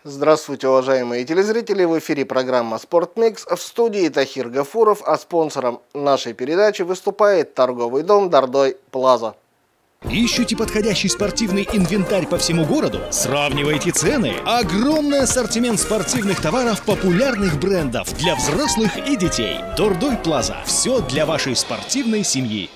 Здравствуйте, уважаемые телезрители! В эфире программа «Спортмикс», в студии Тахир Гафуров, а спонсором нашей передачи выступает торговый дом «Дордой Плаза». Ищете подходящий спортивный инвентарь по всему городу? Сравнивайте цены. Огромный ассортимент спортивных товаров популярных брендов для взрослых и детей. Дордой Плаза. Все для вашей спортивной семьи.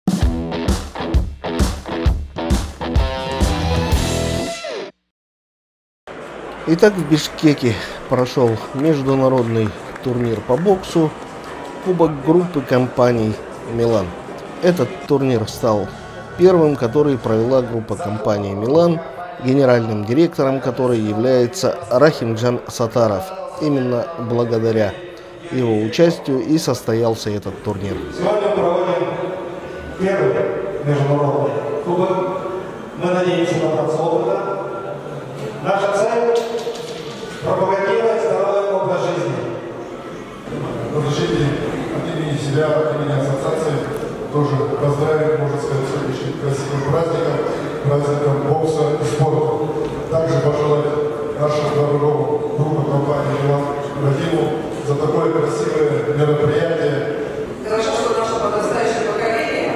Итак, в Бишкеке прошел международный турнир по боксу, кубок группы компаний «Милан». Этот турнир стал первым, который провела группа компании «Милан», генеральным директором которой является Рахимджан Сатаров. Именно благодаря его участию и состоялся этот турнир. Сегодня проводим первый международный кубок. Мы надеемся набраться опыта. Наша цель – пропагандировать здоровый образ жизни. Разрешите от имени себя, от имени ассоциации тоже поздравить, можно сказать, сегодняшним красивым праздником бокса и спорта. Также пожелать нашему дорогому другу компании «Милан» Рахиму за такое красивое мероприятие. Хорошо, что наше подрастающее поколение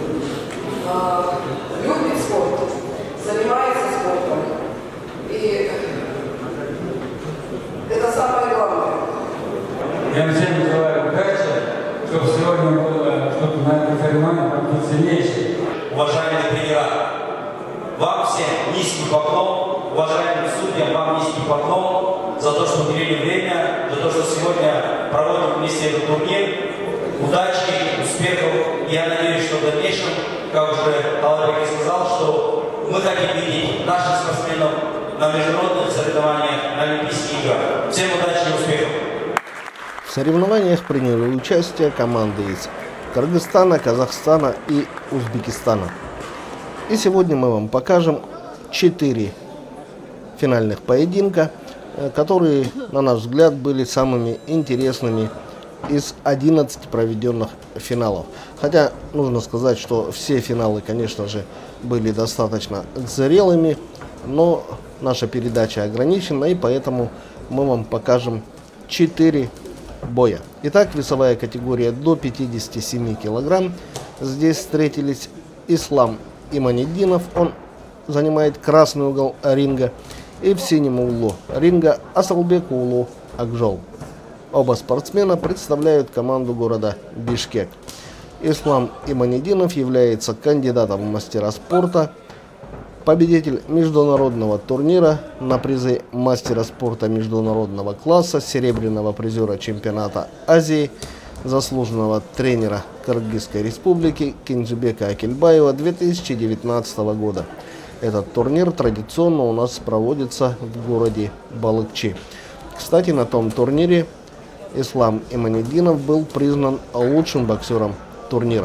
любит спорт, занимается спортом. И это самое главное. Я всем желаю удачи, чтобы сегодня было, чтобы на этом соревновании был сильнейший. Уважаемые тренера, вам всем низкий поклон, уважаемым судьям, вам низкий поклон за то, что уделили время, за то, что сегодня проводим вместе этот турнир. Удачи, успехов. Я надеюсь, что в дальнейшем, как уже Талабек сказал, что мы хотим видеть наших спортсменов на международных соревнованиях, на Олимпийских играх. Всем удачи и успехов! В соревнованиях приняли участие команды из Кыргызстана, Казахстана и Узбекистана. И сегодня мы вам покажем 4 финальных поединка, которые, на наш взгляд, были самыми интересными из 11 проведенных финалов. Хотя нужно сказать, что все финалы, конечно же, были достаточно зрелыми, но наша передача ограничена, и поэтому мы вам покажем 4 боя. Итак, весовая категория до 57 килограмм. Здесь встретились Ислам Иманиддинов, он занимает красный угол ринга, и в синем углу ринга Асалбек Улу Акжол. Оба спортсмена представляют команду города Бишкек. Ислам Иманиддинов является кандидатом в мастера спорта, победитель международного турнира на призы мастера спорта международного класса, серебряного призера чемпионата Азии, заслуженного тренера Кыргызской республики Кенжебека Акельбаева 2019 года. Этот турнир традиционно у нас проводится в городе Балыкчи. Кстати, на том турнире Ислам Иманиддинов был признан лучшим боксером турнира.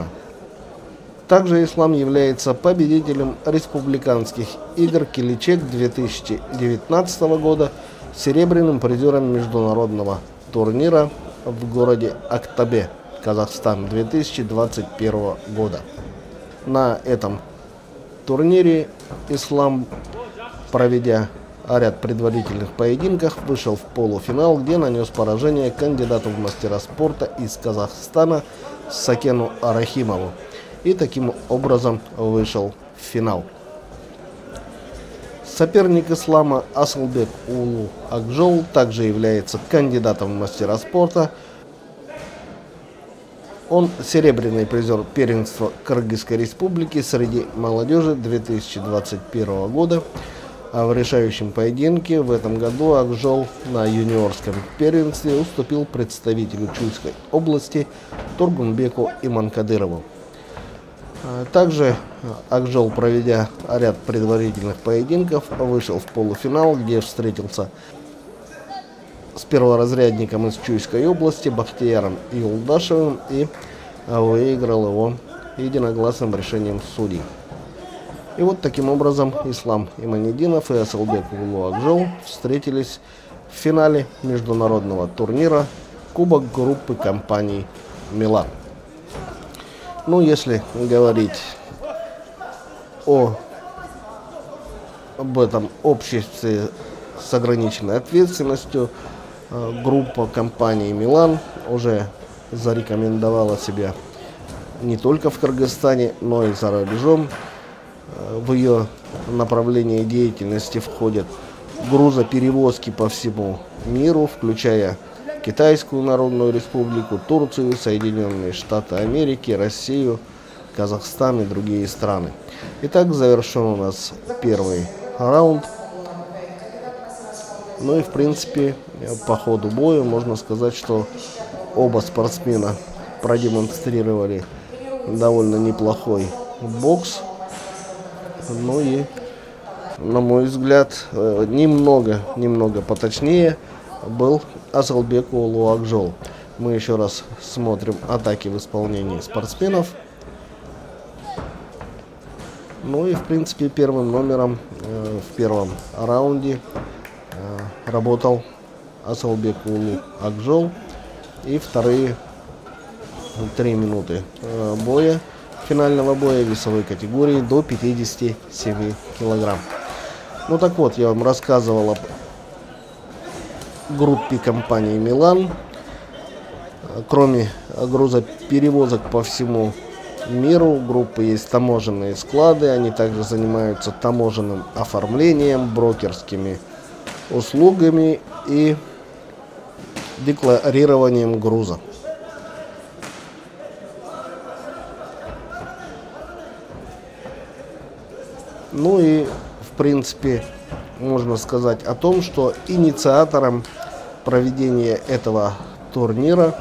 Также Ислам является победителем республиканских игр Киличек 2019 года, серебряным призером международного турнира в городе Актабе, Казахстан 2021 года. На этом турнире Ислам, проведя ряд предварительных поединков, вышел в полуфинал, где нанес поражение кандидату в мастера спорта из Казахстана Сакену Арахимову. И таким образом вышел в финал. Соперник Ислама Асалбек Улу Акжол также является кандидатом в мастера спорта. Он серебряный призер первенства Кыргызской республики среди молодежи 2021 года. А в решающем поединке в этом году Акжол на юниорском первенстве уступил представителю Чуйской области Тургунбеку Иманкадырову. Также Акжол, проведя ряд предварительных поединков, вышел в полуфинал, где встретился с перворазрядником из Чуйской области Бахтияром Юлдашевым и выиграл его единогласным решением судей. И вот таким образом Ислам Иманиддинов и Асалбек Улу Акжол встретились в финале международного турнира Кубок группы компаний «Милан». Ну, если говорить об этом обществе с ограниченной ответственностью. Группа компании «Милан» уже зарекомендовала себя не только в Кыргызстане, но и за рубежом. В ее направление деятельности входят грузоперевозки по всему миру, включая Китайскую Народную Республику, Турцию, Соединенные Штаты Америки, Россию, Казахстан и другие страны. Итак, завершен у нас первый раунд. Ну и в принципе по ходу боя можно сказать, что оба спортсмена продемонстрировали довольно неплохой бокс. Ну и, на мой взгляд, немного поточнее был Асылбек Уулу Акжол. Мы еще раз смотрим атаки в исполнении спортсменов. Ну и в принципе первым номером в первом раунде работал Асылбек Уулу Акжол. И вторые 3 минуты боя, финального боя весовой категории до 57 килограмм. Ну так вот, я вам рассказывал о группе компании «Милан». Кроме грузоперевозок по всему миру, у группы есть таможенные склады. Они также занимаются таможенным оформлением, брокерскими услугами и декларированием груза. Ну и в принципе можно сказать о том, что инициатором проведения этого турнира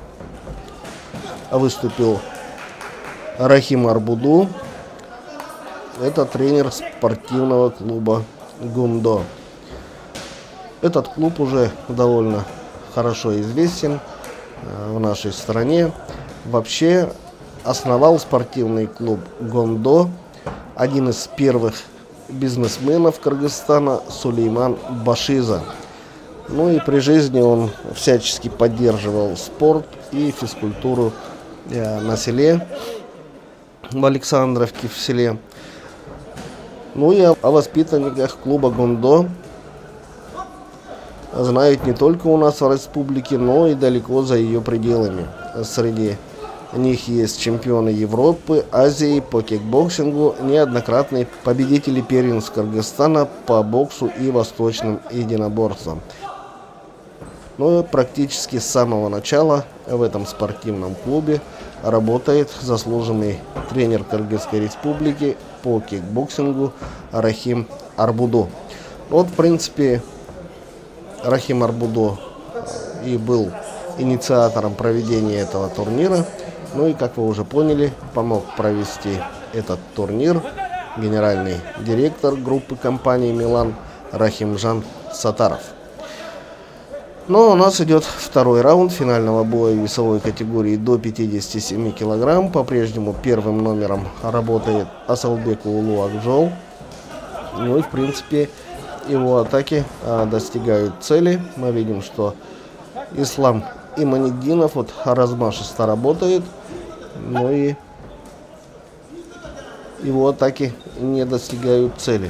выступил Рахим Арбуду. Это тренер спортивного клуба «Гундо». Этот клуб уже довольно хорошо известен в нашей стране. Вообще основал спортивный клуб «Гундо» один из первых бизнесменов Кыргызстана Сулейман Башиза. Ну и при жизни он всячески поддерживал спорт и физкультуру на селе, в Александровке в селе. Ну и о воспитанниках клуба «Гундо» знают не только у нас в республике, но и далеко за ее пределами. Среди них есть чемпионы Европы, Азии по кикбоксингу, неоднократные победители первенств Кыргызстана по боксу и восточным единоборствам. Но практически с самого начала в этом спортивном клубе работает заслуженный тренер Кыргызской республики по кикбоксингу Рахим Арбуду. Вот, в принципе, Рахим Арбуду и был инициатором проведения этого турнира. Ну и, как вы уже поняли, помог провести этот турнир генеральный директор группы компании «Милан» Рахимжан Сатаров. Но у нас идет второй раунд финального боя весовой категории до 57 килограмм. По-прежнему первым номером работает Асылбек Уулу Акжол. Ну и, в принципе, его атаки достигают цели. Мы видим, что Ислам Иманиддинов вот размашисто работает, но и его атаки не достигают цели.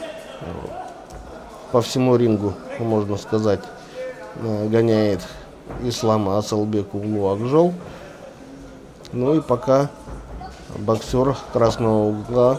По всему рингу, можно сказать, гоняет Ислама Асылбек Уулу Акжол. Ну и пока боксер красного угла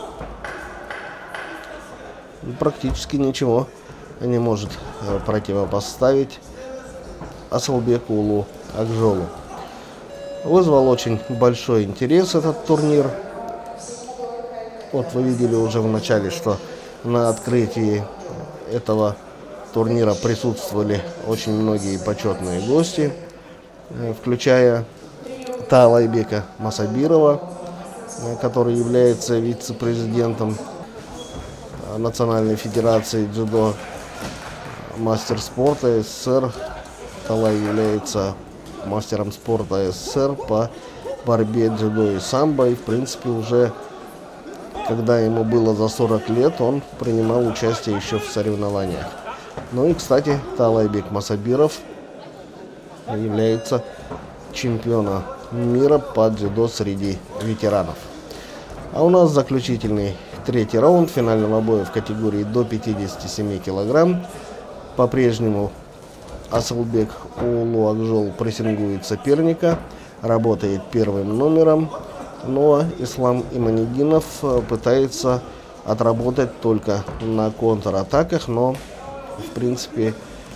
практически ничего не может противопоставить Асылбеку Уулу Акжолу. Вызвал очень большой интерес этот турнир. Вот вы видели уже в начале, что на открытии этого турнира присутствовали очень многие почетные гости, включая Таалайбека Масабирова, который является вице-президентом Национальной федерации дзюдо, мастер спорта СССР. Талай является мастером спорта СССР по борьбе дзюдо и самбо. И в принципе уже, когда ему было за 40 лет, он принимал участие еще в соревнованиях. Ну и, кстати, Таалайбек Масабиров является чемпионом мира по дзюдо среди ветеранов. А у нас заключительный третий раунд финального боя в категории до 57 килограмм. По-прежнему Асылбек Уулу Акжол прессингует соперника, работает первым номером, но Ислам Иманиддинов пытается отработать только на контратаках, но в принципе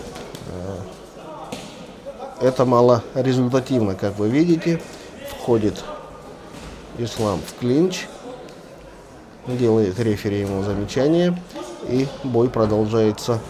это мало результативно, как вы видите. Входит Ислам в клинч, делает рефери ему замечание, и бой продолжается.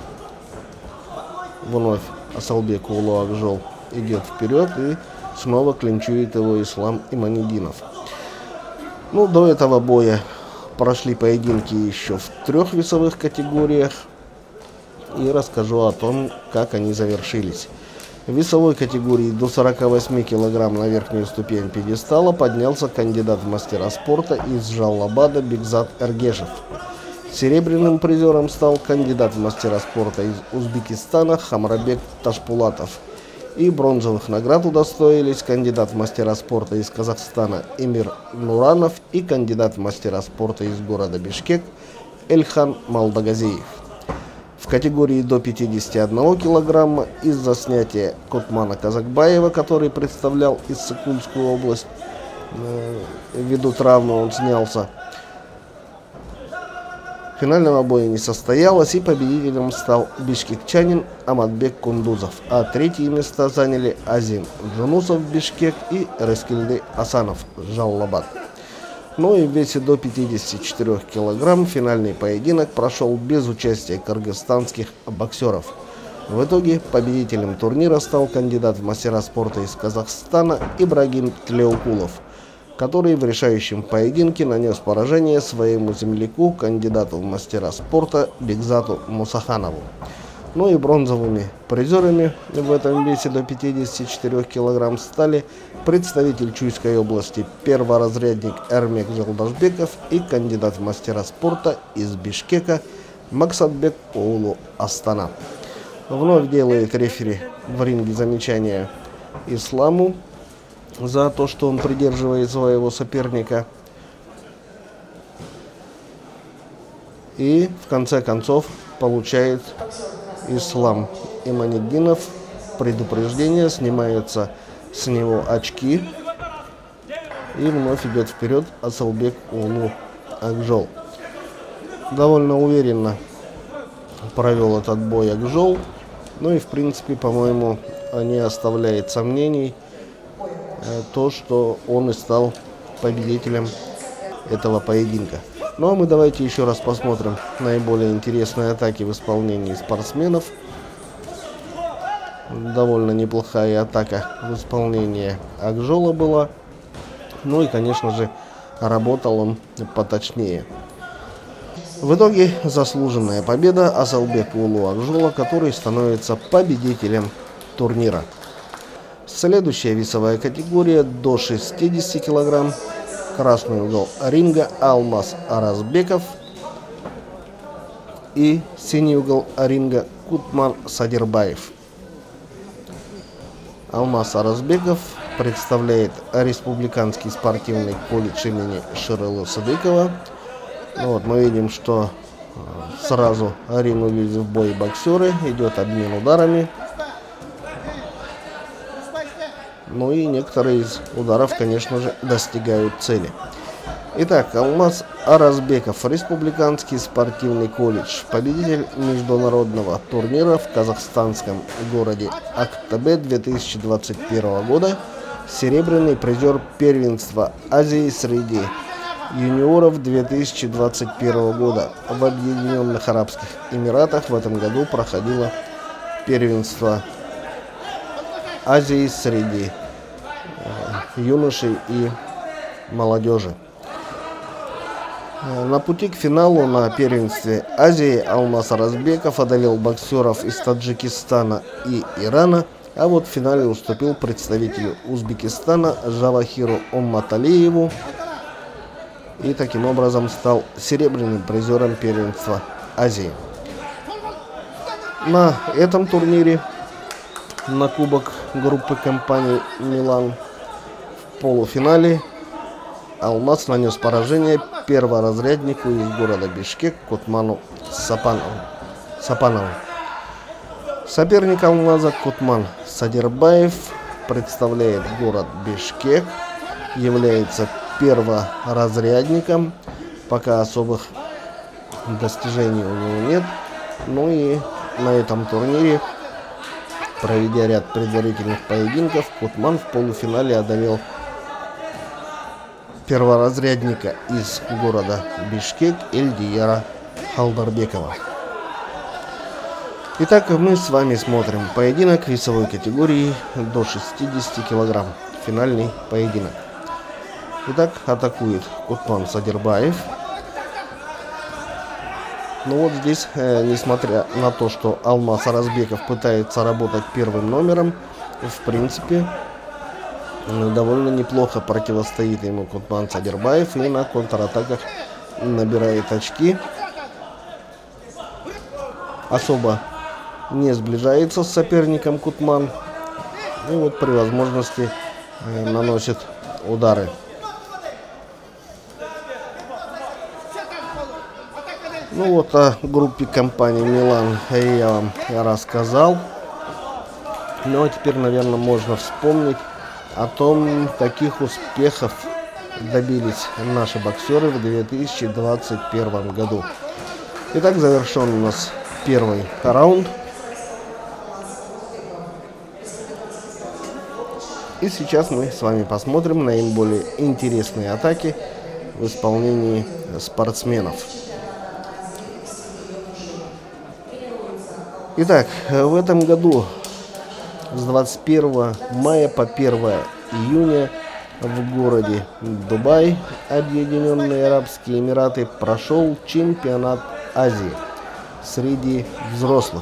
Вновь Асылбек Уулу Акжол идет вперед, и снова клинчует его Ислам Иманиддинов. Ну, до этого боя прошли поединки еще в 3 весовых категориях, и расскажу о том, как они завершились. В весовой категории до 48 кг на верхнюю ступень пьедестала поднялся кандидат в мастера спорта из Жаллабада Бекзат Эргешев. Серебряным призером стал кандидат в мастера спорта из Узбекистана Хамрабек Ташпулатов. И бронзовых наград удостоились кандидат в мастера спорта из Казахстана Эмир Нуранов и кандидат в мастера спорта из города Бишкек Эльхан Малдагазиев. В категории до 51 килограмма из-за снятия Кутмана Казакбаева, который представлял Иссык-Кульскую область, ввиду травмы он снялся. Финального боя не состоялось, и победителем стал бишкекчанин Аматбек Кундузов, а третьи места заняли Азим Джунусов Бишкек и Рескильды Асанов Жаллабад. Ну и в весе до 54 килограмм финальный поединок прошел без участия кыргызстанских боксеров. В итоге победителем турнира стал кандидат в мастера спорта из Казахстана Ибрагим Тлеукулов, который в решающем поединке нанес поражение своему земляку, кандидату в мастера спорта Бекзату Мусаханову. Ну и бронзовыми призерами в этом весе до 54 килограмм стали представитель Чуйской области, перворазрядник Эрмек Жалдашбеков и кандидат в мастера спорта из Бишкека Максатбек Уулу Астана. Вновь делает рефери в ринге замечание Исламу за то, что он придерживает своего соперника. И в конце концов получает Ислам Иманиддинов предупреждение, снимаются с него очки, и вновь идет вперед Асылбек Уулу Акжол. Довольно уверенно провел этот бой Акжол, ну и в принципе, по-моему, не оставляет сомнений то, что он и стал победителем этого поединка. Ну а мы давайте еще раз посмотрим наиболее интересные атаки в исполнении спортсменов. Довольно неплохая атака в исполнении Акжола была. Ну и, конечно же, работал он поточнее. В итоге заслуженная победа Асылбек Уулу Акжола, который становится победителем турнира. Следующая весовая категория до 60 килограмм. Красный угол ринга Алмаз Аразбеков и синий угол ринга Кутман Садирбаев. Алмаз Аразбеков представляет Республиканский спортивный колледж имени Шырылы Сыдыкова. Вот, мы видим, что сразу ринулись в бой боксеры, идет обмен ударами. Ну и некоторые из ударов, конечно же, достигают цели. Итак, Алмаз Аразбеков, Республиканский спортивный колледж, победитель международного турнира в казахстанском городе Актабе 2021 года, серебряный призер первенства Азии среди юниоров 2021 года. В Объединенных Арабских Эмиратах в этом году проходило первенство Азии среди юношей и молодежи. На пути к финалу на первенстве Азии Алмаз Аразбеков одолел боксеров из Таджикистана и Ирана, а вот в финале уступил представителю Узбекистана Жавахиру Умматалиеву и таким образом стал серебряным призером первенства Азии. На этом турнире, на кубок группы компании «Милан», в полуфинале Алмаз нанес поражение перворазряднику из города Бишкек Кутману Сапанову. Соперник Алмаза Кутман Садирбаев представляет город Бишкек, является перворазрядником, пока особых достижений у него нет. Ну и на этом турнире, проведя ряд предварительных поединков, Кутман в полуфинале одолел перворазрядника из города Бишкек Эльдияра Халдарбекова. Итак, мы с вами смотрим поединок весовой категории до 60 килограмм. Финальный поединок. Итак, атакует Кутман Садирбаев. Ну вот здесь, несмотря на то, что Алмаз Аразбеков пытается работать первым номером, в принципе, довольно неплохо противостоит ему Кутман Садирбаев и на контратаках набирает очки. Особо не сближается с соперником Кутман. И вот при возможности наносит удары. Ну вот о группе компании Милан я вам рассказал. Ну а теперь, наверное, можно вспомнить о том, каких успехов добились наши боксеры в 2021 году. Итак, завершен у нас первый раунд. И сейчас мы с вами посмотрим наиболее интересные атаки в исполнении спортсменов. Итак, в этом году с 21 мая по 1 июня в городе Дубай, Объединенные Арабские Эмираты, прошел чемпионат Азии среди взрослых.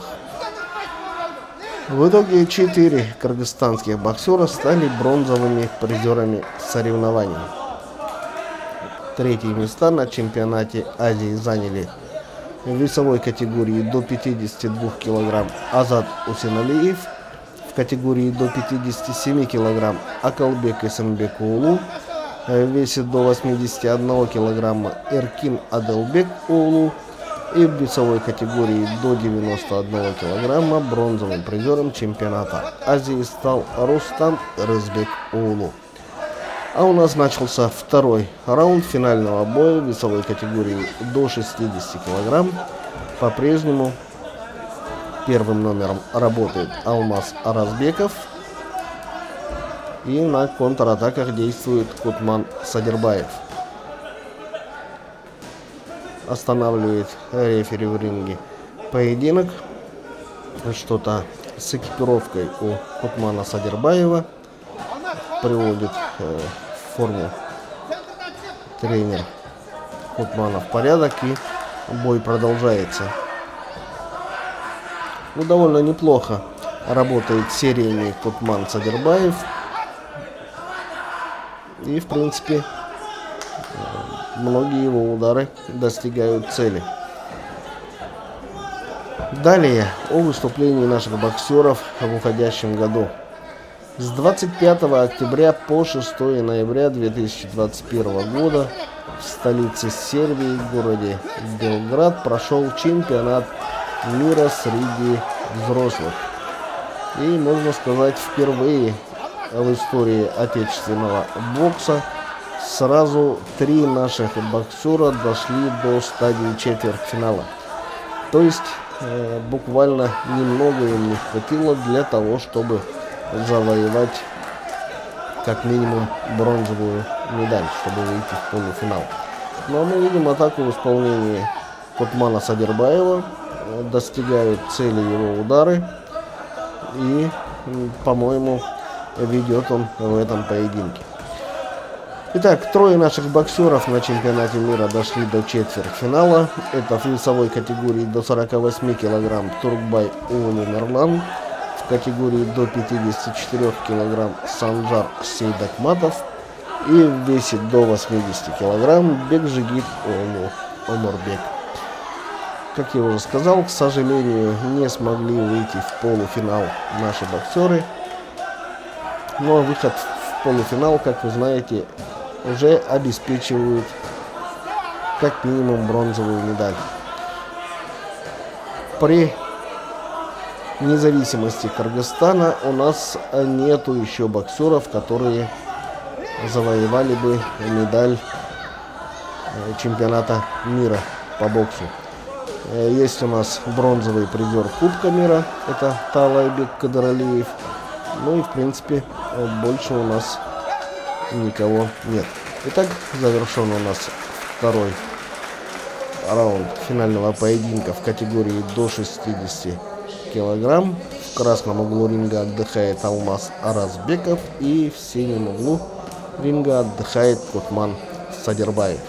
В итоге 4 кыргызстанских боксера стали бронзовыми призерами соревнований. Третьи места на чемпионате Азии заняли в весовой категории до 52 килограмм Азат Усеналиев, в категории до 57 килограмм Акалбек Эсенбек-Уулу, в весе до 81 килограмма Эркин Аделбек Уулу и в весовой категории до 91 килограмма бронзовым призером чемпионата Азии стал Рустам Рызбек Уулу. А у нас начался второй раунд финального боя в весовой категории до 60 килограмм. По-прежнему первым номером работает Алмаз Аразбеков. И на контратаках действует Кутман Садирбаев. Останавливает рефери в ринге поединок. Что-то с экипировкой у Кутмана Садирбаева. Приводит форму тренер Кутмана в порядок, и бой продолжается. Ну, довольно неплохо работает серийный Кутман Садирбаев. И, в принципе, многие его удары достигают цели. Далее о выступлении наших боксеров в уходящем году. С 25 октября по 6 ноября 2021 года в столице Сербии, в городе Белград, прошел чемпионат мира среди взрослых. И, можно сказать, впервые в истории отечественного бокса сразу 3 наших боксера дошли до стадии четвертьфинала. То есть буквально немного им не хватило для того, чтобы завоевать как минимум бронзовую медаль, чтобы выйти в полуфинал. Но мы видим атаку в исполнении Кутмана Садирбаева. Достигают цели его удары. И, по-моему, ведет он в этом поединке. Итак, 3 наших боксеров на чемпионате мира дошли до четвертьфинала. Это в весовой категории до 48 килограмм Туркбай Уулу Мерлан. В категории до 54 килограмм Санжар Сейдакматов. И в весе до 80 килограмм Бекжигит Уулу Омурбек. Как я уже сказал, к сожалению, не смогли выйти в полуфинал наши боксеры. Но выход в полуфинал, как вы знаете, уже обеспечивают как минимум бронзовую медаль. При независимости Кыргызстана у нас нету еще боксеров, которые завоевали бы медаль чемпионата мира по боксу. Есть у нас бронзовый призер Кубка мира, это Таалайбек Кадыралиев. Ну и в принципе больше у нас никого нет. Итак, завершен у нас второй раунд финального поединка в категории до 60 килограмм. В красном углу ринга отдыхает Алмаз Аразбеков, и в синем углу ринга отдыхает Кутман Садирбаев.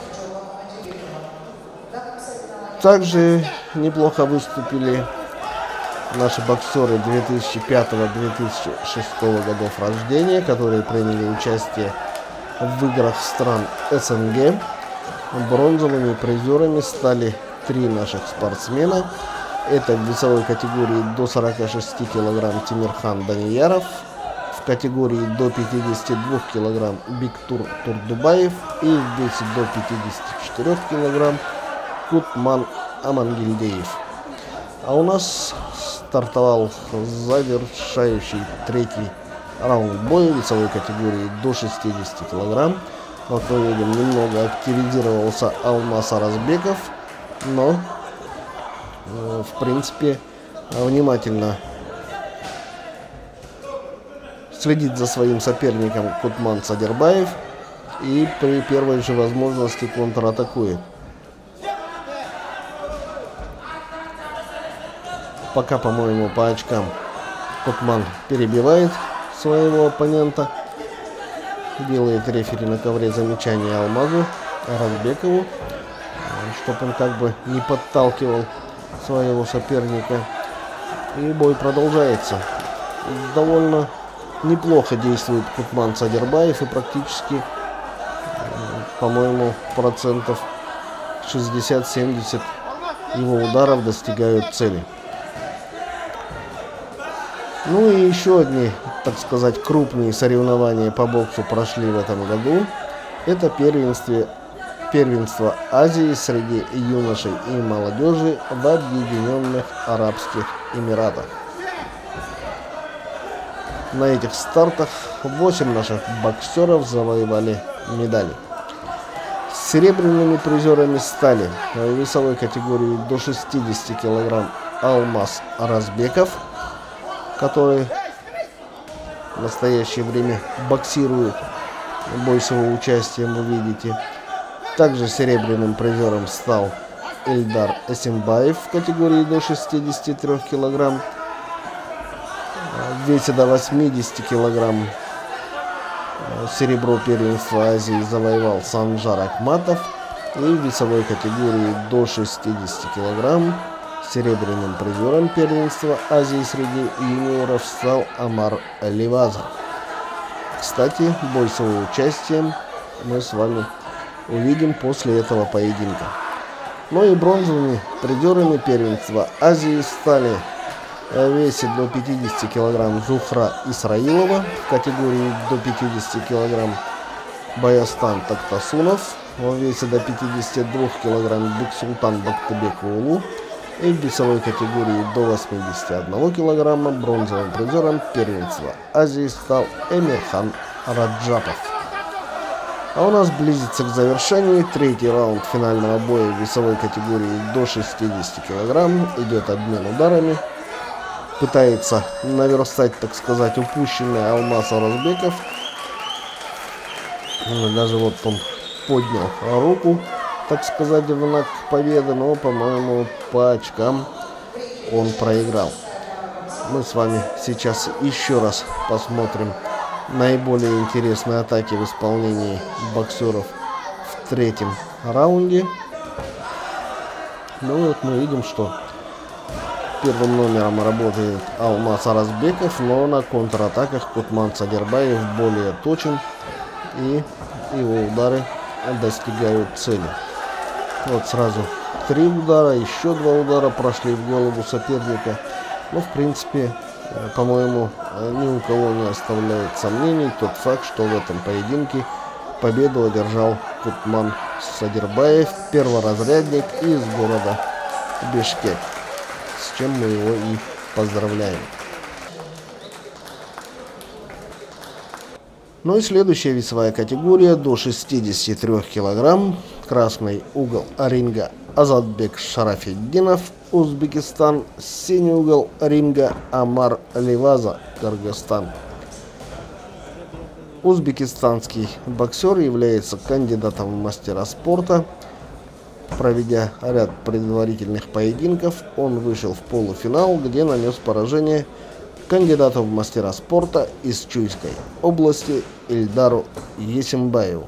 Также неплохо выступили наши боксеры 2005-2006 годов рождения, которые приняли участие в играх стран СНГ. Бронзовыми призерами стали 3 наших спортсмена. Это в весовой категории до 46 килограмм Тимирхан Данияров, в категории до 52 килограмм Биктур Турдубаев и в весе до 54 килограмм Кутман Амангильдеев. А у нас стартовал завершающий третий раунд боя в весовой категории до 60 килограмм. Вот мы видим, немного активизировался Алмаз Аразбеков, но в принципе внимательно следит за своим соперником Кутман Садирбаев и при первой же возможности контратакует. Пока, по-моему, по очкам Кутман перебивает своего оппонента. Делает рефери на ковре замечание Алмазу Аразбекову, чтобы он как бы не подталкивал своего соперника. И бой продолжается. Довольно неплохо действует Кутман Садирбаев, и практически, по-моему, процентов 60-70 его ударов достигают цели. Ну и еще одни, так сказать, крупные соревнования по боксу прошли в этом году. Это первенство Азии среди юношей и молодежи в Объединенных Арабских Эмиратах. На этих стартах 8 наших боксеров завоевали медали. Серебряными призерами стали в весовой категории до 60 килограмм Алмаз Аразбеков, который в настоящее время боксирует. Бой с его участием вы видите. Также серебряным призером стал Эльдар Эсимбаев в категории до 63 килограмм. В весе до 80 килограмм серебро первенства Азии завоевал Санжар Акматов. И в весовой категории до 60 килограмм серебряным призером первенства Азии среди юниоров стал Амар Ливазов. Кстати, бой с его участием мы с вами увидим после этого поединка. Ну и бронзовыми призерами первенства Азии стали в весе до 50 килограмм Зухра Исраилова, в категории до 50 килограмм Баястан Тактасунов, в весе до 52 килограмм Бексултан Бактыбек-Улу, и в весовой категории до 81 килограмма бронзовым призером первенства Азии стал Эмирхан Раджапов. А у нас близится к завершению третий раунд финального боя в весовой категории до 60 килограмм. Идет обмен ударами. Пытается наверстать, так сказать, упущенный Алмаз Аразбеков. Даже вот он поднял руку, так сказать, в знак победы, но, по-моему, по очкам он проиграл. Мы с вами сейчас еще раз посмотрим наиболее интересные атаки в исполнении боксеров в третьем раунде. Ну вот мы видим, что первым номером работает Алмаз Аразбеков, но на контратаках Кутман Садирбаев более точен, и его удары достигают цели. Вот сразу 3 удара, еще 2 удара прошли в голову соперника. Но в принципе, по-моему, ни у кого не оставляет сомнений тот факт, что в этом поединке победу одержал Кутман Садирбаев, перворазрядник из города Бишкек, с чем мы его и поздравляем. Ну и следующая весовая категория до 63 килограмм. Красный угол ринга Азатбек Шарафетдинов, Узбекистан. Синий угол ринга Амар Ливаза, Кыргызстан. Узбекистанский боксер является кандидатом в мастера спорта. Проведя ряд предварительных поединков, он вышел в полуфинал, где нанес поражение кандидату в мастера спорта из Чуйской области Ильдару Есимбаеву.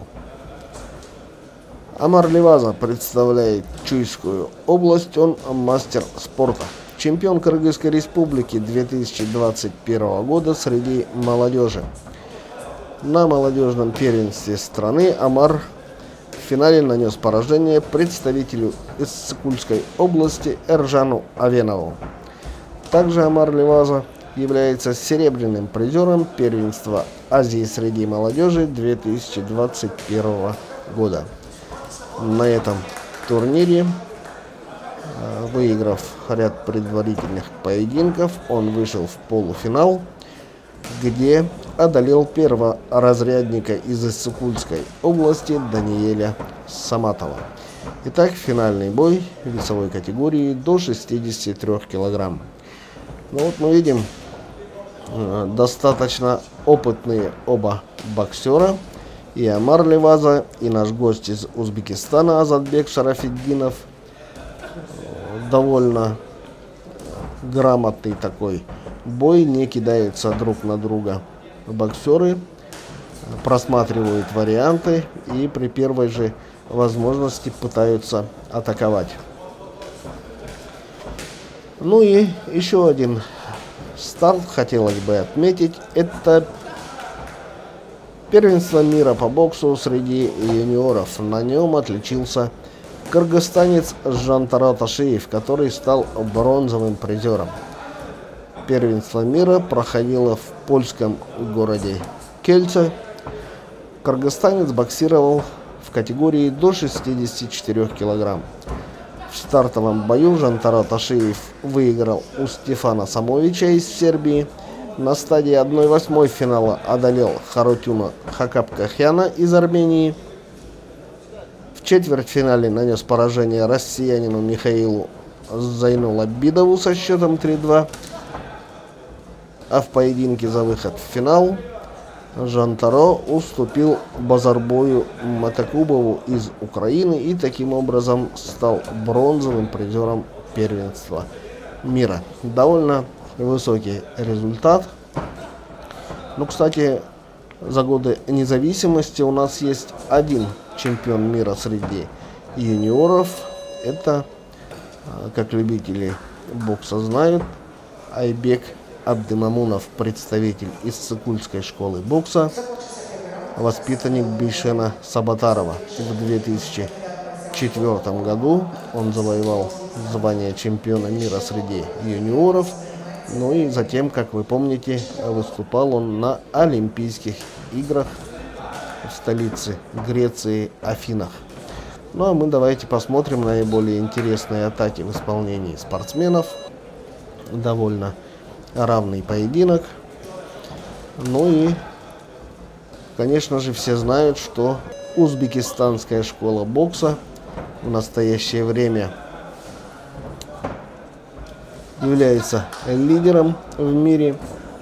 Амар Ливаза представляет Чуйскую область, он мастер спорта. Чемпион Кыргызской республики 2021 года среди молодежи. На молодежном первенстве страны Амар в финале нанес поражение представителю из Сыкульской области Эржану Авенову. Также Амар Ливаза является серебряным призером первенства Азии среди молодежи 2021 года. На этом турнире, выиграв ряд предварительных поединков, он вышел в полуфинал, где одолел перворазрядника из Иссыкульской области Даниэля Саматова. Итак, финальный бой весовой категории до 63 килограмм. Ну вот мы видим, достаточно опытные оба боксера. И Амар Ливаза, и наш гость из Узбекистана Азатбек Шарафетдинов. Довольно грамотный такой бой, не кидаются друг на друга боксеры, просматривают варианты и при первой же возможности пытаются атаковать. Ну и еще один старт хотелось бы отметить. Это первенство мира по боксу среди юниоров. На нем отличился кыргызстанец Жантара Ташиев, который стал бронзовым призером. Первенство мира проходило в польском городе Кельце. Кыргызстанец боксировал в категории до 64 килограмм. В стартовом бою Жантара Ташиев выиграл у Стефана Самовича из Сербии. На стадии 1/8 финала одолел Харутюна Хакапкахяна из Армении. В четвертьфинале нанес поражение россиянину Михаилу Зайнулабидову со счетом 3-2. А в поединке за выход в финал Жантаро уступил Базарбою Матакубову из Украины и таким образом стал бронзовым призером первенства мира. Довольно высокий результат. Ну, кстати, за годы независимости у нас есть один чемпион мира среди юниоров. Это, как любители бокса знают, Айбек Абдымамунов, представитель из Сыкульской школы бокса, воспитанник Бейшена Сабатарова. В 2004 году он завоевал звание чемпиона мира среди юниоров. Ну и затем, как вы помните, выступал он на Олимпийских играх в столице Греции Афинах. Ну а мы давайте посмотрим наиболее интересные атаки в исполнении спортсменов. Довольно равный поединок. Ну и, конечно же, все знают, что узбекистанская школа бокса в настоящее время является лидером в мире.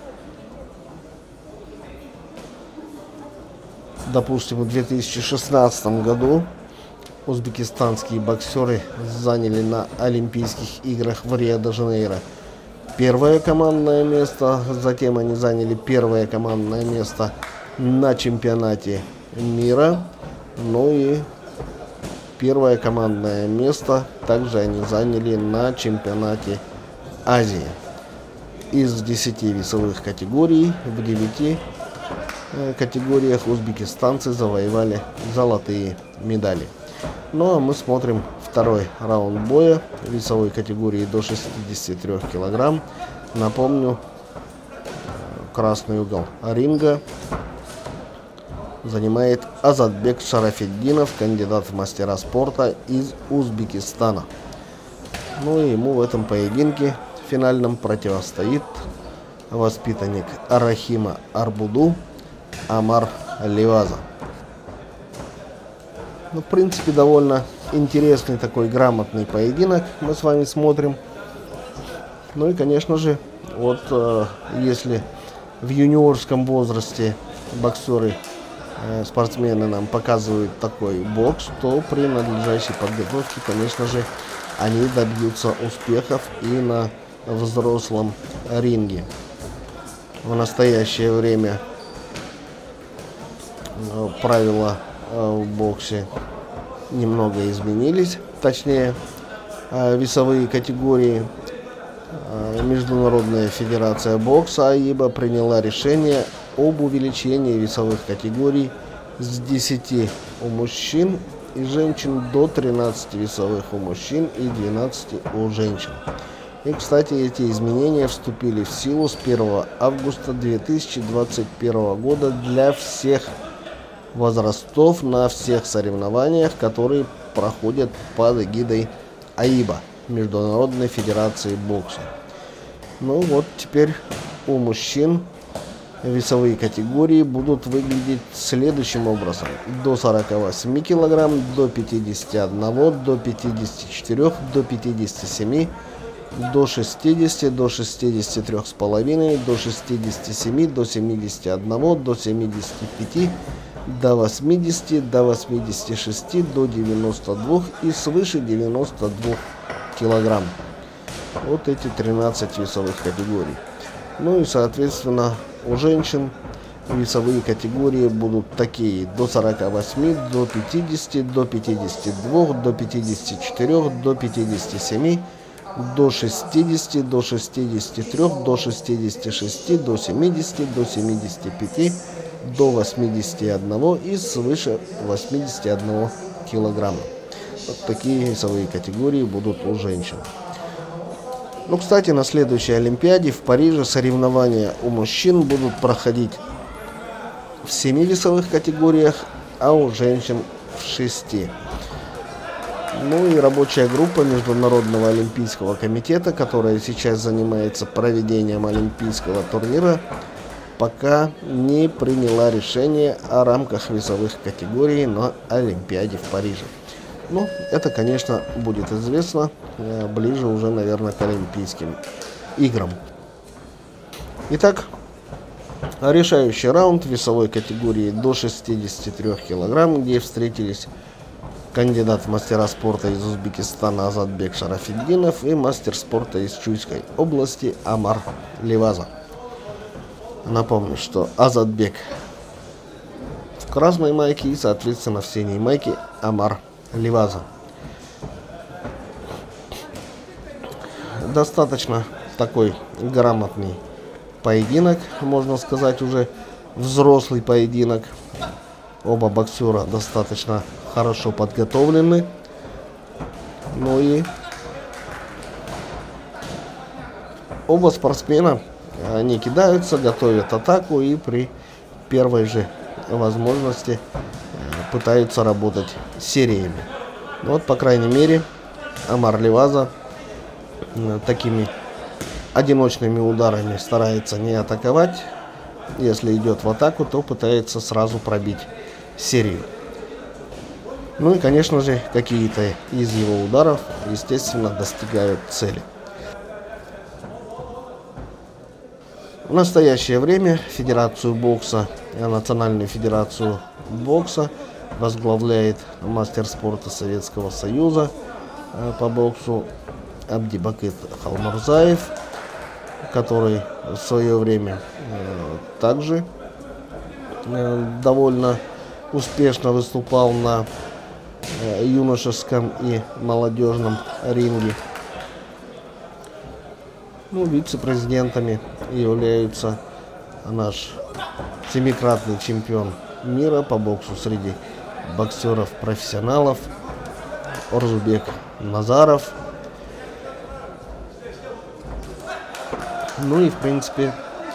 Допустим, в 2016 году узбекистанские боксеры заняли на Олимпийских играх в Рио-де-Жанейро первое командное место, затем они заняли первое командное место на чемпионате мира, ну и первое командное место также они заняли на чемпионате Азии. Из 10 весовых категорий в 9 категориях узбекистанцы завоевали золотые медали. Ну а мы смотрим второй раунд боя весовой категории до 63 килограмм. Напомню, красный угол ринга занимает Азатбек Шарафетдинов, кандидат в мастера спорта из Узбекистана. Ну и ему в этом поединке финальном противостоит воспитанник Рахима Арбуду Амар Ливаза. Ну, в принципе, довольно интересный такой грамотный поединок мы с вами смотрим. Ну и, конечно же, вот если в юниорском возрасте боксеры, спортсмены нам показывают такой бокс, то при надлежащей подготовке, конечно же, они добьются успехов и на взрослом ринге. В настоящее время правила в боксе немного изменились, точнее весовые категории. Международная федерация бокса АИБА приняла решение об увеличении весовых категорий с 10 у мужчин и женщин до 13 весовых у мужчин и 12 у женщин. И, кстати, эти изменения вступили в силу с 1 августа 2021 года для всех возрастов на всех соревнованиях, которые проходят под эгидой АИБА, Международной федерации бокса. Ну вот теперь у мужчин весовые категории будут выглядеть следующим образом: до 48 килограмм, до 51, до 54, до 57, до 60, до 63,5, до 67, до 71, до 75, до 80, до 86, до 92 и свыше 92 килограмм. Вот эти 13 весовых категорий. Ну и, соответственно, у женщин весовые категории будут такие: до 48, до 50, до 52, до 54, до 57, до 60, до 63, до 66, до 70, до 75, до 81 и свыше 81 килограмма. Вот такие весовые категории будут у женщин. Ну, кстати, на следующей Олимпиаде в Париже соревнования у мужчин будут проходить в 7 весовых категориях, а у женщин в 6. Ну и рабочая группа Международного олимпийского комитета, которая сейчас занимается проведением олимпийского турнира, пока не приняла решение о рамках весовых категорий на Олимпиаде в Париже. Ну, это, конечно, будет известно ближе уже, наверное, к Олимпийским играм. Итак, решающий раунд весовой категории до 63 килограмм, где встретились кандидат в мастера спорта из Узбекистана Азатбек Шарафиддинов и мастер спорта из Чуйской области Амар Ливаза. Напомню, что Азатбек в красной майке и, соответственно, в синей майке Амар Ливаза. Достаточно такой грамотный поединок, можно сказать, уже взрослый поединок. Оба боксера достаточно хорошо подготовлены. Ну и оба спортсмена, они кидаются, готовят атаку и при первой же возможности пытаются работать сериями. Вот, по крайней мере, Амар Ливаза такими одиночными ударами старается не атаковать. Если идет в атаку, то пытается сразу пробить серию. Ну и, конечно же, какие-то из его ударов, естественно, достигают цели. В настоящее время Федерацию бокса, Национальную федерацию бокса возглавляет мастер спорта Советского Союза по боксу Абдибакыт Халмурзаев, который в свое время также довольно успешно выступал на юношеском и молодежном ринге. Ну, вице-президентами являются наш семикратный чемпион мира по боксу среди боксеров-профессионалов Орзубек Назаров. Ну и, в принципе,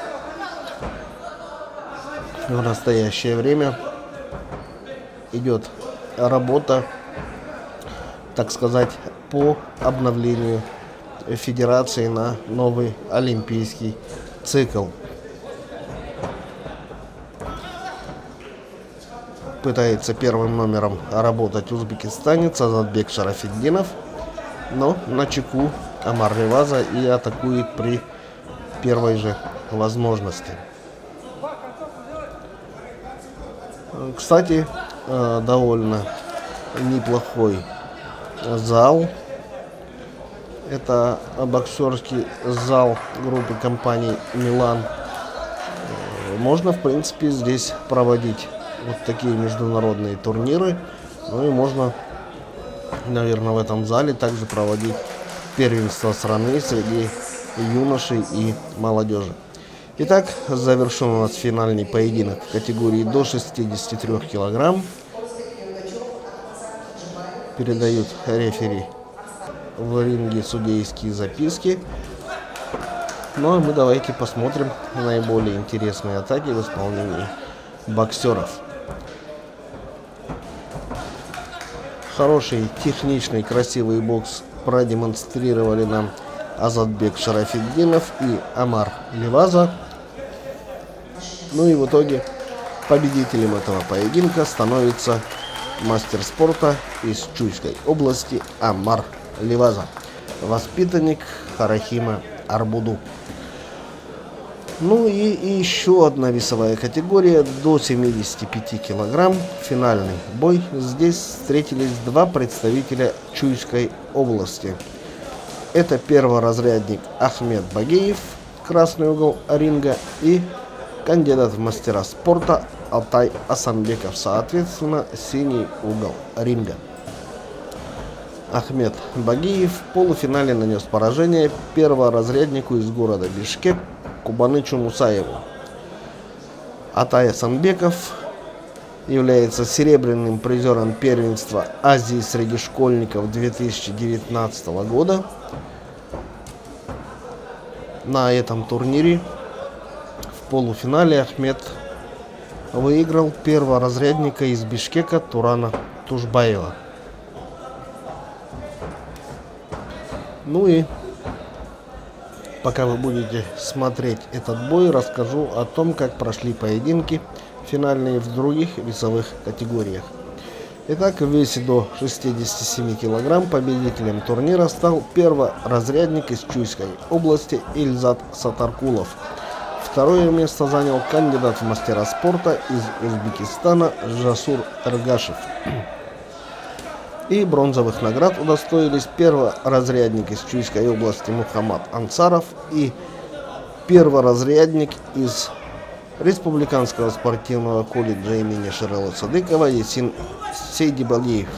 в настоящее время идет работа, так сказать, по обновлению федерации на новый олимпийский цикл. Пытается первым номером работать узбекистанец Азатбек Шарафетдинов, но на чеку Амар Ливаза и атакует при первой же возможности. Кстати, довольно неплохой зал. Это боксерский зал группы компаний «Милан». Можно, в принципе, здесь проводить вот такие международные турниры. Ну и можно, наверное, в этом зале также проводить первенство страны среди юношей и молодежи. Итак, завершен у нас финальный поединок в категории до 63 килограмм. Передают рефери в ринге судейские записки. Ну а мы давайте посмотрим наиболее интересные атаки в исполнении боксеров. Хороший, техничный, красивый бокс продемонстрировали нам Азатбек Шарафетдинов и Амар Ливаза. Ну и в итоге победителем этого поединка становится мастер спорта из Чуйской области Амар Ливаза, воспитанник Харахима Арбуду. Ну и еще одна весовая категория до 75 килограмм. Финальный бой. Здесь встретились два представителя Чуйской области. Это перворазрядник Ахмед Багеев, красный угол ринга, и кандидат в мастера спорта Алтай Асанбеков, соответственно, синий угол ринга. Ахмед Багиев в полуфинале нанес поражение перворазряднику из города Бишкек Кубанычу Мусаеву. Алтай Асанбеков является серебряным призером первенства Азии среди школьников 2019 года. На этом турнире в полуфинале Ахмед выиграл перворазрядника из Бишкека Турана Тушбаева. Ну и пока вы будете смотреть этот бой, расскажу о том, как прошли поединки финальные в других весовых категориях. Итак, в весе до 67 килограмм победителем турнира стал перворазрядник из Чуйской области Ильзат Сатаркулов. Второе место занял кандидат в мастера спорта из Узбекистана Жасур Эргашев. И бронзовых наград удостоились перворазрядник из Чуйской области Мухаммад Ансаров и перворазрядник из Республиканского спортивного колледжа имени Шерела Садыкова Ясин Сейдибалиев.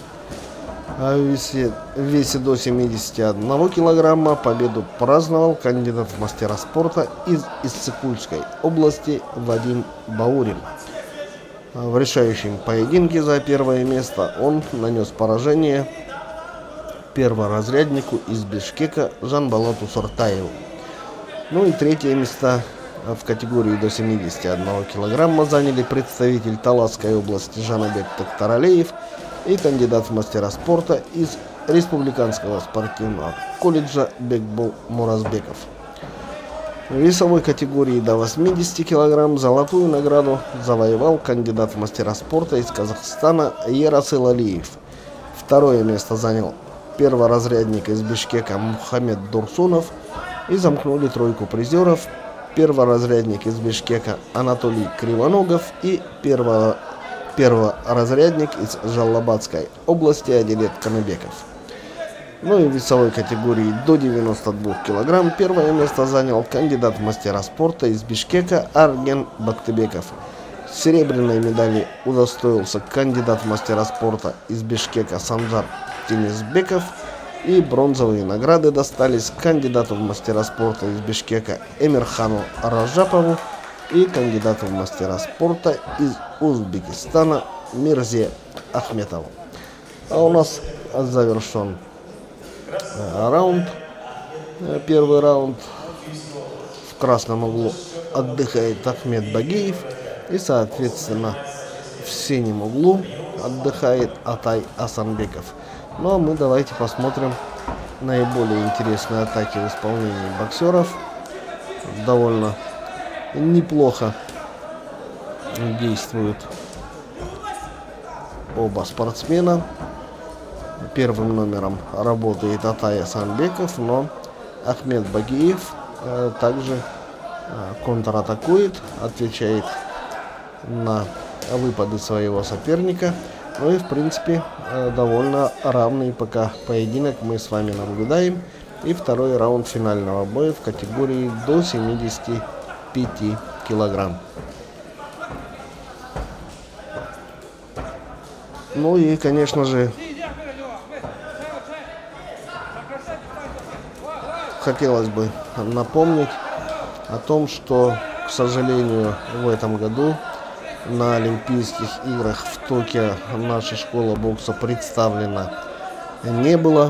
А в весе до 71 килограмма победу праздновал кандидат в мастера спорта из Иссыкульской области Вадим Баурин. В решающем поединке за первое место он нанес поражение перворазряднику из Бишкека Жанбалату Сартаеву. Ну и третье место в категории до 71 килограмма заняли представитель Таласской области Жанабек Токтаралеев и кандидат в мастера спорта из Республиканского спортивного колледжа Бекбол Муразбеков. В весовой категории до 80 килограмм золотую награду завоевал кандидат в мастера спорта из Казахстана Ерасыл Алиев. Второе место занял перворазрядник из Бишкека Мухаммед Дурсунов, и замкнули тройку призеров перворазрядник из Бишкека Анатолий Кривоногов и перворазрядник из Жаллабадской области Адилет Каныбеков. Ну и в весовой категории до 92 килограмм первое место занял кандидат в мастера спорта из Бишкека Арген Бактыбеков. Серебряной медали удостоился кандидат в мастера спорта из Бишкека Санжар Тенисбеков, и бронзовые награды достались кандидату в мастера спорта из Бишкека Эмирхану Ражапову и кандидату в мастера спорта из Узбекистана Мирзе Ахметову. А у нас завершен раунд. Первый раунд. В красном углу отдыхает Ахмед Багиев, и соответственно в синем углу отдыхает Алтай Асанбеков. Ну а мы давайте посмотрим наиболее интересные атаки в исполнении боксеров. Довольно неплохо действуют оба спортсмена. Первым номером работает Атай Асанбеков, но Ахмед Багиев также контратакует, отвечает на выпады своего соперника. Ну и в принципе довольно равный пока поединок мы с вами наблюдаем. И второй раунд финального боя в категории до 75 килограмм. Ну и, конечно же, хотелось бы напомнить о том, что, к сожалению, в этом году на Олимпийских играх в Токио наша школа бокса представлена не была.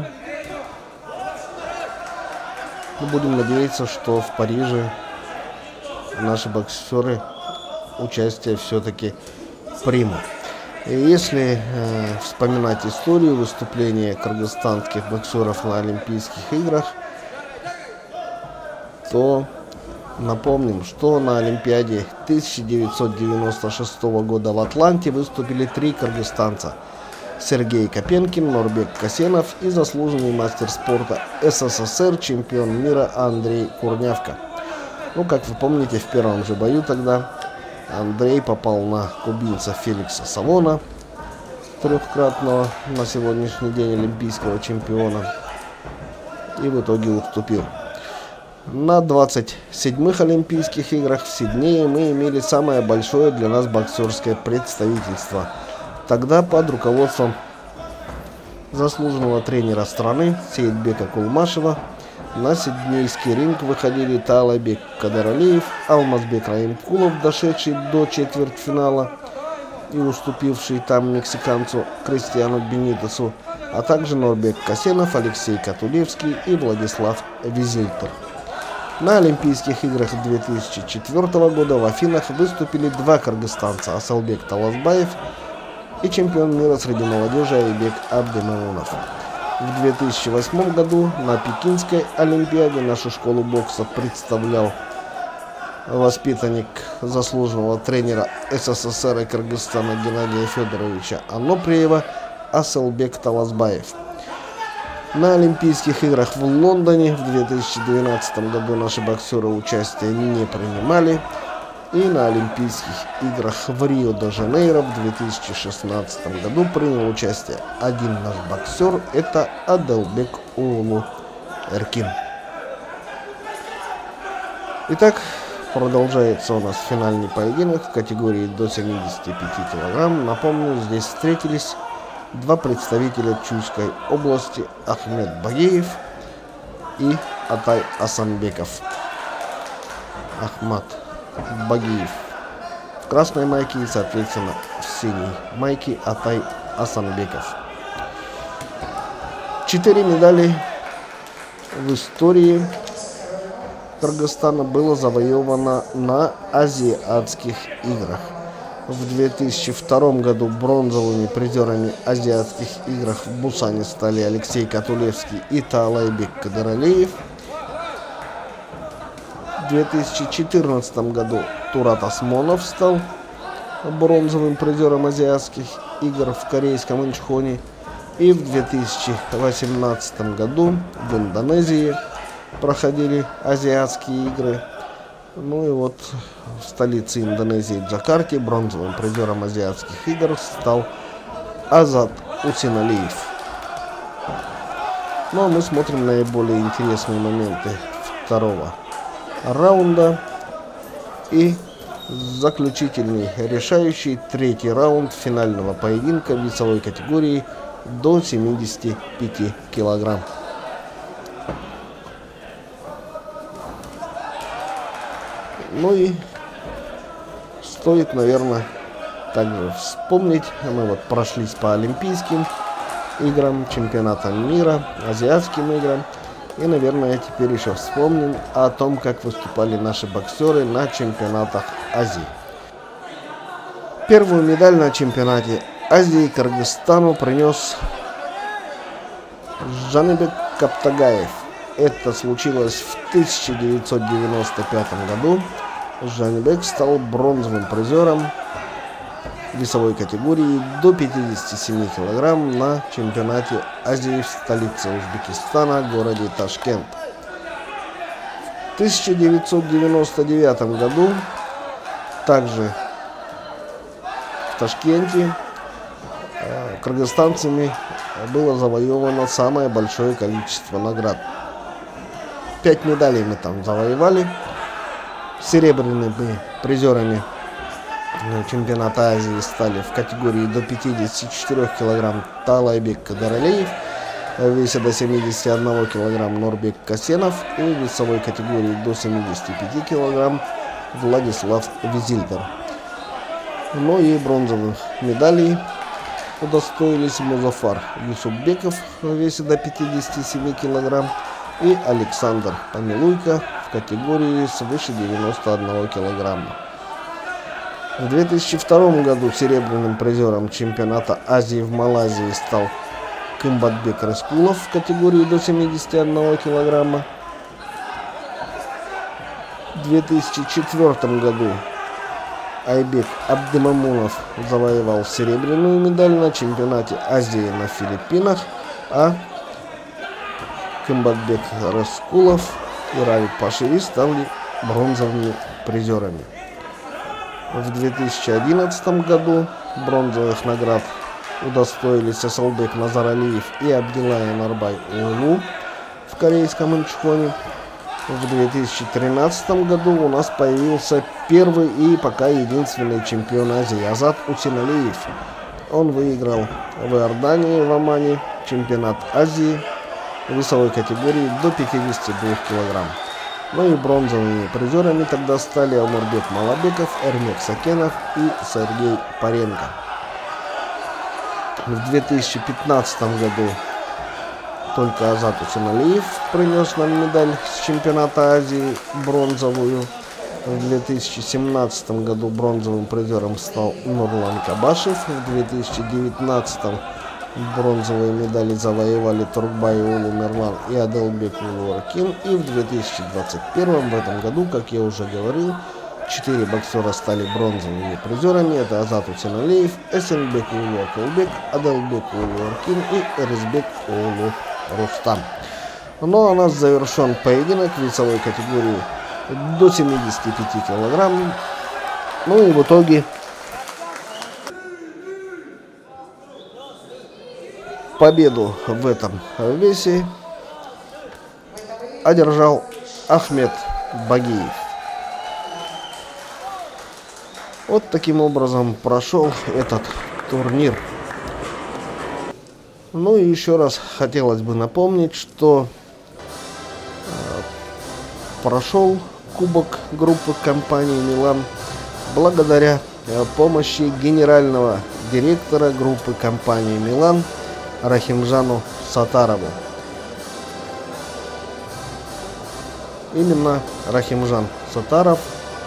Мы будем надеяться, что в Париже наши боксеры участие все-таки примут. И если вспоминать историю выступления кыргызстанских боксеров на Олимпийских играх, то напомним, что на Олимпиаде 1996 года в Атланте выступили 3 кыргызстанца: Сергей Копенкин, Норбек Касенов и заслуженный мастер спорта СССР, чемпион мира Андрей Курнявка. Ну, как вы помните, в первом же бою тогда Андрей попал на кубинца Феликса Савона, трехкратного на сегодняшний день олимпийского чемпиона, и в итоге уступил. На 27-х Олимпийских играх в Сиднее мы имели самое большое для нас боксерское представительство. Тогда под руководством заслуженного тренера страны Сейитбека Кулмашева на сиднейский ринг выходили Таалайбек Кадаралиев, Алмазбек Раимкулов, дошедший до четвертьфинала и уступивший там мексиканцу Кристиану Бенитесу, а также Норбек Касенов, Алексей Катулевский и Владислав Визильтер. На Олимпийских играх 2004 года в Афинах выступили 2 кыргызстанца: Асалбек Таласбаев и чемпион мира среди молодежи Айбек Абдемамунов. В 2008 году на Пекинской Олимпиаде нашу школу бокса представлял воспитанник заслуженного тренера СССР и Кыргызстана Геннадия Федоровича Аноприева Асалбек Таласбаев. На Олимпийских играх в Лондоне в 2012 году наши боксеры участия не принимали. И на Олимпийских играх в Рио-де-Жанейро в 2016 году принял участие один наш боксер, это Аделбек Улу Эркин. Итак, продолжается у нас финальный поединок в категории до 75 килограмм. Напомню, здесь встретились 2 представителя Чуйской области: Ахмед Багиев и Атай Асанбеков. Ахмад Багиев в красной майке и, соответственно, в синей майке Атай Асанбеков. 4 медали в истории Кыргызстана было завоевано на азиатских играх. В 2002 году бронзовыми призерами азиатских играх в Бусане стали Алексей Катулевский и Таалайбек Кадаралиев. В 2014 году Турат Осмонов стал бронзовым призером азиатских игр в корейском Инчхоне. И в 2018 году в Индонезии проходили азиатские игры. Ну и вот в столице Индонезии Джакарте бронзовым призером азиатских игр стал Азат Усиналиев. Ну а мы смотрим наиболее интересные моменты второго раунда и заключительный, решающий 3-й раунд финального поединка в весовой категории до 75 килограмм. Ну и стоит, наверное, также вспомнить, мы вот прошлись по Олимпийским играм, чемпионатам мира, азиатским играм. И, наверное, теперь еще вспомним о том, как выступали наши боксеры на чемпионатах Азии. Первую медаль на чемпионате Азии Кыргызстану принес Жаныбек Каптагаев. Это случилось в 1995 году. Жанибек стал бронзовым призером весовой категории до 57 килограмм на чемпионате Азии в столице Узбекистана, городе Ташкент. В 1999 году также в Ташкенте кыргызстанцами было завоевано самое большое количество наград. 5 медалей мы там завоевали. Серебряными призерами чемпионата Азии стали в категории до 54 килограмм Талайбек Кадаралиев, в весе до 71 килограмм Норбек Касенов и в весовой категории до 75 килограмм Владислав Визильдер. Но и бронзовых медалей удостоились Музафар Юсупбеков в весе до 57 килограмм и Александр Помилуйко в категории свыше 91 килограмма. В 2002 году серебряным призером чемпионата Азии в Малайзии стал Кымбатбек Рыскулов в категории до 71 килограмма. В 2004 году Айбек Абдимамунов завоевал серебряную медаль на чемпионате Азии на Филиппинах, а Кымбатбек Рыскулов и Равик Пашири стали бронзовыми призерами. В 2011 году бронзовых наград удостоились Асалбек Назаралиев и Абдилай Нарбай Улу в корейском Инчхоне. В 2013 году у нас появился первый и пока единственный чемпион Азии Азат Усиналиев. Он выиграл в Иордании, в Омане чемпионат Азии весовой категории до 52 килограмм. Ну и бронзовыми призерами тогда стали Омурбек Малабеков, Эрмек Сакенов и Сергей Паренко. В 2015 году только Азат Усиналиев принес нам медаль с чемпионата Азии бронзовую. В 2017 году бронзовым призером стал Нурлан Кабашев. В 2019 бронзовые медали завоевали Туркбай Улу Мерлан и Аделбек Улу Оркин. И в 2021 в этом году, как я уже говорил, 4 боксера стали бронзовыми призерами. Это Азат Усиналиев, Эсенбек Улу Акылбек, Аделбек Улу Оркин и Эризбек Улу Рустам. Но у нас завершен поединок в весовой категории до 75 килограмм. Ну и в итоге победу в этом весе одержал Ахмед Багиев. Вот таким образом прошел этот турнир. Ну и еще раз хотелось бы напомнить, что прошел кубок группы компании «Милан» благодаря помощи генерального директора группы компании «Милан» Рахимжану Сатарову. Именно Рахимжан Сатаров,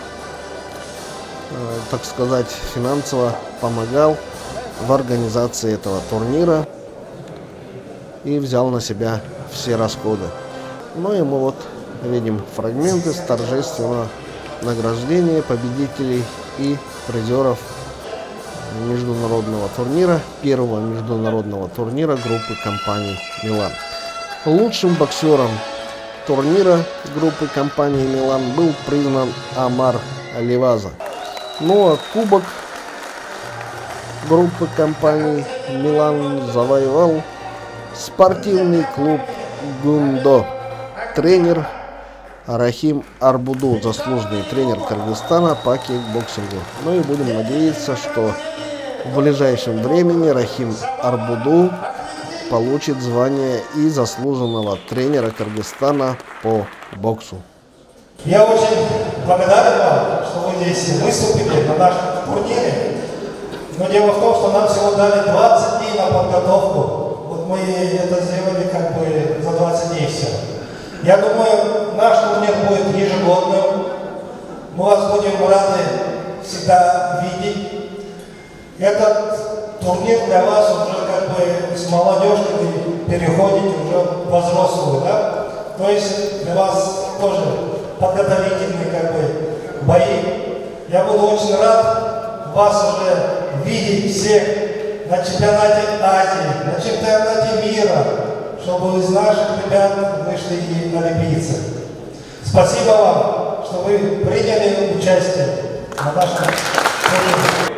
так сказать, финансово помогал в организации этого турнира и взял на себя все расходы. Ну и мы вот видим фрагменты с торжественного награждения победителей и призеров международного турнира, первого международного турнира группы компании «Милан». Лучшим боксером турнира группы компании «Милан» был признан Амар Аливаза. Ну а кубок группы компании «Милан» завоевал спортивный клуб «Гундо». Тренер Рахим Арбуду, заслуженный тренер Кыргызстана по кикбоксингу. Ну и будем надеяться, что в ближайшем времени Рахим Арбуду получит звание и заслуженного тренера Кыргызстана по боксу. Я очень благодарен вам, что вы здесь выступили на нашем турнире. Но дело в том, что нам всего дали 20 дней на подготовку. Вот мы это сделали как бы за 20 дней все. Я думаю, наш турнир будет ежегодным. Мы вас будем рады всегда видеть. Этот турнир для вас уже как бы с молодежкой переходите уже в взрослую, да? То есть для вас тоже подготовительные как бы бои. Я буду очень рад вас уже видеть всех на чемпионате Азии, на чемпионате мира, чтобы из наших ребят вышли и олимпийцы. Спасибо вам, что вы приняли участие на нашем турнире.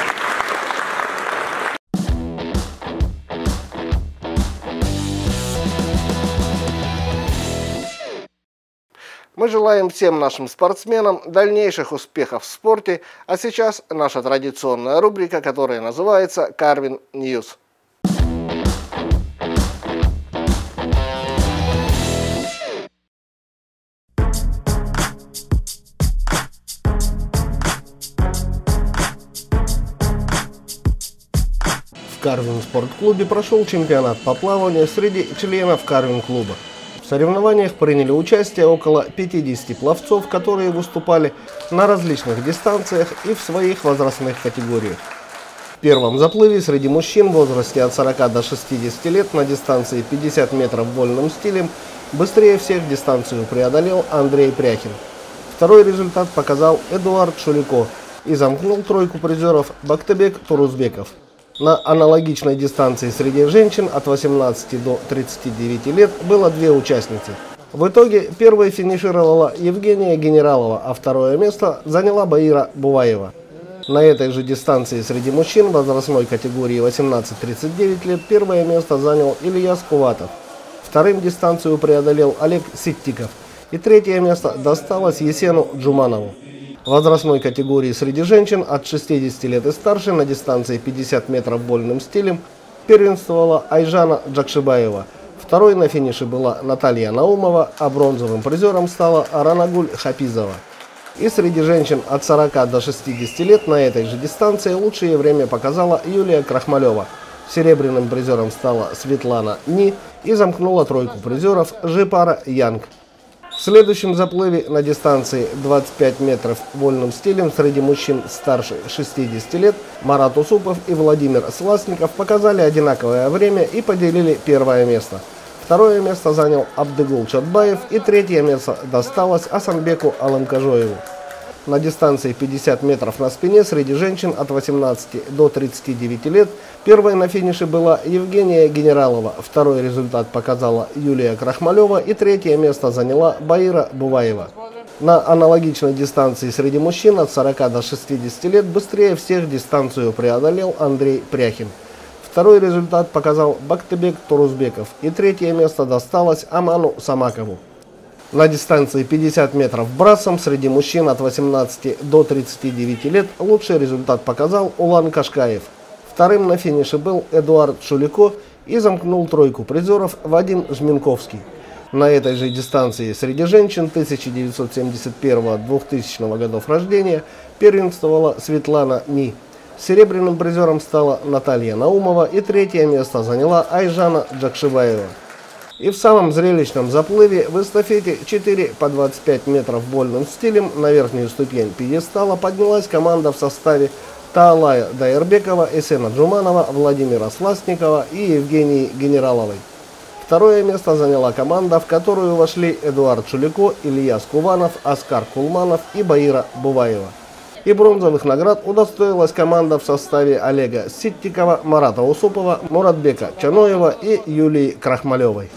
Мы желаем всем нашим спортсменам дальнейших успехов в спорте, а сейчас наша традиционная рубрика, которая называется «Карвин Ньюс». В Карвин спортклубе прошел чемпионат по плаванию среди членов Карвин-клуба. В соревнованиях приняли участие около 50 пловцов, которые выступали на различных дистанциях и в своих возрастных категориях. В первом заплыве среди мужчин в возрасте от 40 до 60 лет на дистанции 50 метров вольным стилем быстрее всех дистанцию преодолел Андрей Пряхин. Второй результат показал Эдуард Шулико и замкнул тройку призеров Бактыбек Турузбеков. На аналогичной дистанции среди женщин от 18 до 39 лет было две участницы. В итоге первой финишировала Евгения Генералова, а второе место заняла Баира Буваева. На этой же дистанции среди мужчин возрастной категории 18-39 лет первое место занял Илья Скуватов. Вторым дистанцию преодолел Олег Ситтиков. И третье место досталось Есену Джуманову. В возрастной категории среди женщин от 60 лет и старше на дистанции 50 метров вольным стилем первенствовала Айжана Джакшибаева. Второй на финише была Наталья Наумова, а бронзовым призером стала Аранагуль Хапизова. И среди женщин от 40 до 60 лет на этой же дистанции лучшее время показала Юлия Крахмалева. Серебряным призером стала Светлана Ни и замкнула тройку призеров Жипара Янг. В следующем заплыве на дистанции 25 метров вольным стилем среди мужчин старше 60 лет Марат Усупов и Владимир Сласников показали одинаковое время и поделили первое место. Второе место занял Абдыгул Чатбаев и третье место досталось Асанбеку Аламкажоеву. На дистанции 50 метров на спине среди женщин от 18 до 39 лет первой на финише была Евгения Генералова, второй результат показала Юлия Крахмалева и третье место заняла Баира Буваева. На аналогичной дистанции среди мужчин от 40 до 60 лет быстрее всех дистанцию преодолел Андрей Пряхин. Второй результат показал Бактыбек Турузбеков и третье место досталось Аману Самакову. На дистанции 50 метров брасом среди мужчин от 18 до 39 лет лучший результат показал Улан Кашкаев. Вторым на финише был Эдуард Шулико и замкнул тройку призеров Вадим Жминковский. На этой же дистанции среди женщин 1971-2000 годов рождения первенствовала Светлана Ни. Серебряным призером стала Наталья Наумова и третье место заняла Айжана Джакшибаева. И в самом зрелищном заплыве в эстафете 4 по 25 метров вольным стилем на верхнюю ступень пьедестала поднялась команда в составе Таалая Дайырбекова, Эсена Джуманова, Владимира Сласникова и Евгении Генераловой. Второе место заняла команда, в которую вошли Эдуард Шулико, Илья Скуванов, Оскар Кулманов и Баира Буваева. И бронзовых наград удостоилась команда в составе Олега Ситтикова, Марата Усупова, Муратбека Чаноева и Юлии Крахмалевой.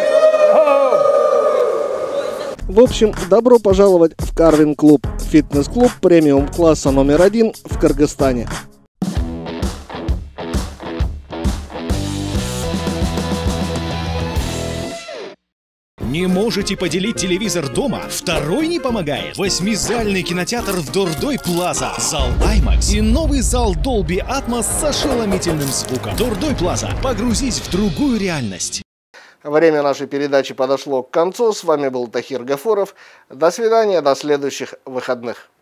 В общем, добро пожаловать в Карвин-клуб, фитнес-клуб премиум-класса номер 1 в Кыргызстане. Не можете поделить телевизор дома? Второй не помогает? Восьмизальный кинотеатр в Дордой Плаза, зал IMAX и новый зал Dolby Atmos с ошеломительным звуком. Дордой Плаза. Погрузись в другую реальность. Время нашей передачи подошло к концу. С вами был Тахир Гафуров. До свидания, до следующих выходных.